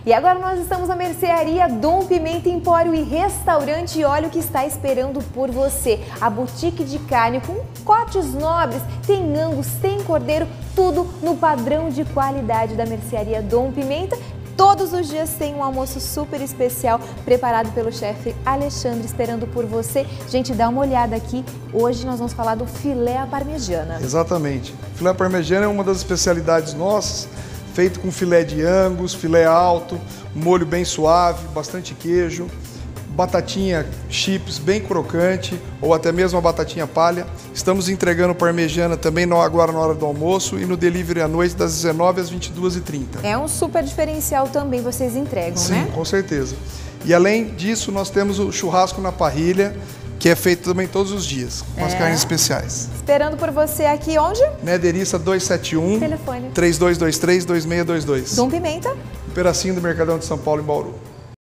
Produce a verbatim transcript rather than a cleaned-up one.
E agora nós estamos na mercearia Dom Pimenta Empório e Restaurante e olha o que está esperando por você. A boutique de carne com cortes nobres, tem angus, tem cordeiro, tudo no padrão de qualidade da mercearia Dom Pimenta. Todos os dias tem um almoço super especial preparado pelo chefe Alexandre esperando por você. Gente, dá uma olhada aqui. Hoje nós vamos falar do filé à parmegiana. Exatamente. Filé à parmegiana é uma das especialidades nossas, feito com filé de angus, filé alto, molho bem suave, bastante queijo, batatinha chips bem crocante ou até mesmo a batatinha palha. Estamos entregando parmegiana também no, agora na hora do almoço e no delivery à noite das dezenove às vinte e duas e trinta. É um super diferencial também, vocês entregam, Sim, né? Sim, com certeza. E além disso, nós temos o churrasco na parrilha, que é feito também todos os dias, com as é. carnes especiais. Esperando por você aqui onde? Nederiça duzentos e setenta e um, telefone três dois dois três, dois seis dois dois. Dom Pimenta. Um pedacinho do Mercadão de São Paulo em Bauru.